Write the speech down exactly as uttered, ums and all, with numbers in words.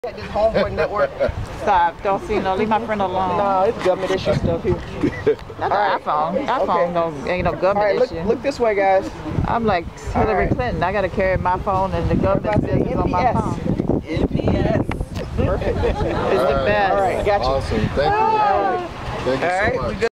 Got this homeboy network. Stop. Don't see no. Leave my friend alone. No, it's government issue stuff here. Not the right. iPhone. iPhone okay. don't, ain't no government All right, issue. look, look this way, guys. I'm like Hillary right. Clinton. I got to carry my phone and the government business on my phone. N P S. Perfect. It's the best. All right, got you. Awesome. Thank you. All right. Thank you so much.